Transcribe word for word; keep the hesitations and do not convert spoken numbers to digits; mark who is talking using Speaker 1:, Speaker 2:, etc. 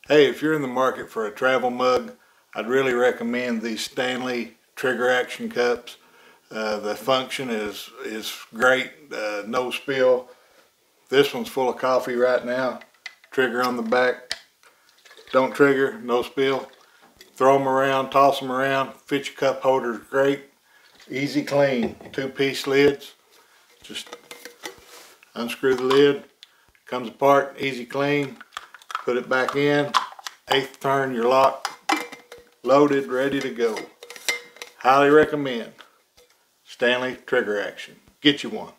Speaker 1: Hey, if you're in the market for a travel mug, I'd really recommend these Stanley trigger action cups. Uh, the function is is great, uh, no spill. This one's full of coffee right now. Trigger on the back, don't trigger, no spill. Throw them around, toss them around, fit your cup holders great. Easy clean, two-piece lids. Just unscrew the lid, comes apart, easy clean. Put it back in, eighth turn, you're locked, loaded, ready to go. Highly recommend Stanley trigger action. Get you one.